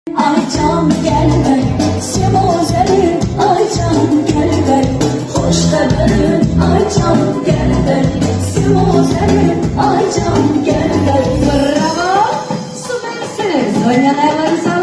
Aycan gel ver, Simozerim, Aycan gel ver, hoş haberim, Aycan gel ver, Simozerim, Aycan gel ver. Bravo! Süpersiniz! Oynayalım.